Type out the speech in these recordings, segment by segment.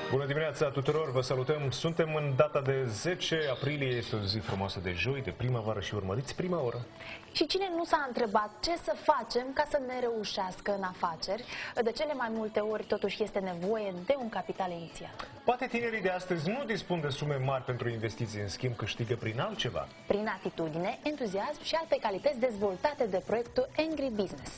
Bună dimineața tuturor, vă salutăm. Suntem în data de 10 aprilie, este o zi frumoasă de joi, de primăvară și urmăriți prima oră. Și cine nu s-a întrebat ce să facem ca să ne reușească în afaceri, de cele mai multe ori totuși este nevoie de un capital inițial. Poate tinerii de astăzi nu dispun de sume mari pentru investiții, în schimb câștigă prin altceva. Prin atitudine, entuziasm și alte calități dezvoltate de proiectul Angry Business.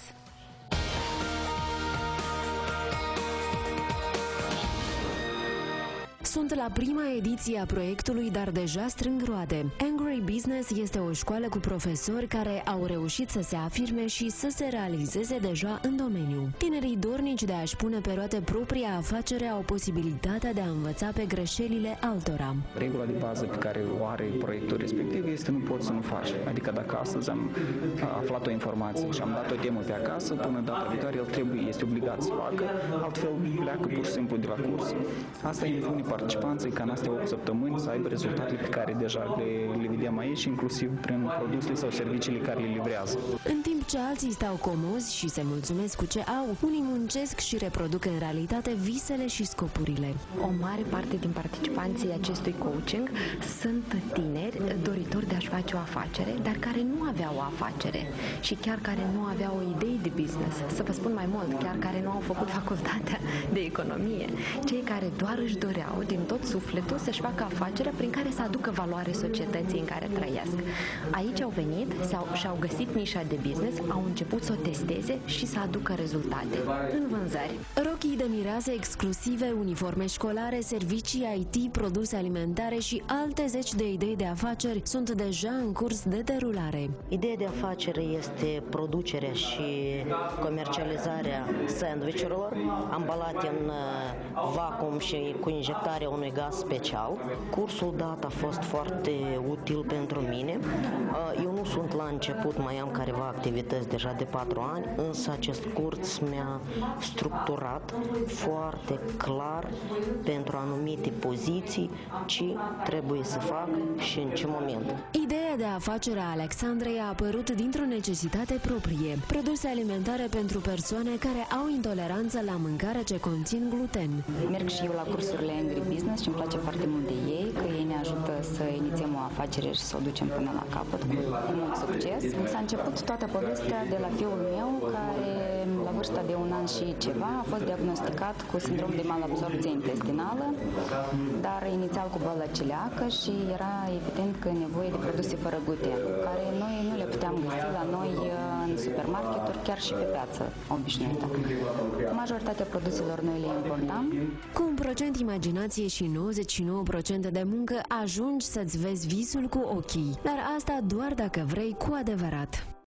Sunt la prima ediție a proiectului, dar deja strâng roade. Angry Business este o școală cu profesori care au reușit să se afirme și să se realizeze deja în domeniu. Tinerii dornici de a-și pune pe roate propria afacere au posibilitatea de a învăța pe greșelile altora. Regula de bază pe care o are proiectul respectiv este nu poți să nu faci. Adică dacă astăzi am aflat o informație și am dat o temă pe acasă, până data viitoare el este obligat să facă, altfel pleacă pur și simplu de la curs. Asta impune participanții ca în astea 8 săptămâni să aibă rezultatele pe care deja le vedem aici, inclusiv prin produsele sau serviciile care le livrează. În timp ce alții stau comozi și se mulțumesc cu ce au, unii muncesc și reproduc în realitate visele și scopurile. O mare parte din participanții acestui coaching sunt tineri doritori de a-și face o afacere, dar care nu aveau o afacere și chiar care nu aveau o idee de business. Să vă spun mai mult, chiar care nu au făcut facultatea de economie. Cei care doar își doreau din tot sufletul să-și facă afacerea prin care să aducă valoare societății în care trăiesc. Aici au venit, și-au găsit nișa de business, au început să o testeze și să aducă rezultate în vânzări. Rochii de mireasă exclusive, uniforme școlare, servicii IT, produse alimentare și alte zeci de idei de afaceri sunt deja în curs de derulare. Ideea de afacere este producerea și comercializarea sandvișurilor ambalate în vacuum și cu injectarea unui gaz special. Cursul dat a fost foarte util pentru mine. Eu nu sunt la început, mai am careva activități deja de 4 ani, însă acest curs mi-a structurat foarte clar pentru anumite poziții ce trebuie să fac și în ce moment. Ideea de afacere a Alexandrei a apărut dintr-o necesitate proprie. Produse alimentare pentru persoane care au intoleranță la mâncare ce conțin gluten. Merg și eu la cursurile Angry Business și îmi place foarte mult de ei, că ei ne ajută să inițiem o afacere și să o ducem până la capăt cu mult succes. S-a început toată povestea de la fiul meu, care la vârsta de 1 an și ceva a fost diagnosticat cu sindrom de malabsorbție intestinală, dar inițial cu boală celiacă și era evident că e nevoie de produse fără gluten, care noi nu le puteam găsi la noi în supermarketuri, chiar și pe piață obișnuită. Majoritatea produselor noi le importam. Cu un procent imaginație și 99% de muncă ajungi să-ți vezi visul cu ochii, dar asta doar dacă vrei cu adevărat.